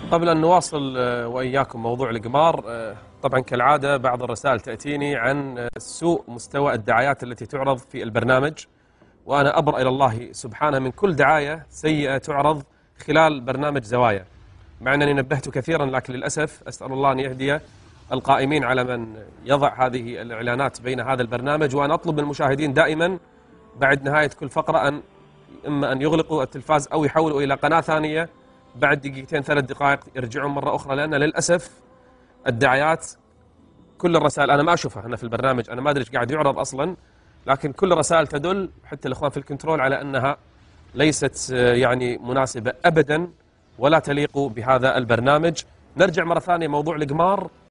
قبل أن نواصل وإياكم موضوع القمار، طبعا كالعادة بعض الرسائل تأتيني عن سوء مستوى الدعايات التي تعرض في البرنامج، وأنا أبرأ إلى الله سبحانه من كل دعاية سيئة تعرض خلال برنامج زوايا، مع أنني نبهت كثيرا، لكن للأسف أسأل الله أن يهدي القائمين على من يضع هذه الإعلانات بين هذا البرنامج. وأنا أطلب من المشاهدين دائما بعد نهاية كل فقرة إما أن يغلقوا التلفاز أو يحولوا إلى قناة ثانية بعد دقيقتين 3 دقائق يرجعون مرة أخرى، لأن للأسف الدعايات كل الرسائل أنا ما أشوفها هنا في البرنامج، أنا ما أدري إيش قاعد يعرض أصلا، لكن كل الرسائل تدل حتى الإخوان في الكنترول على أنها ليست يعني مناسبة أبدا ولا تليق بهذا البرنامج. نرجع مرة ثانية موضوع القمار.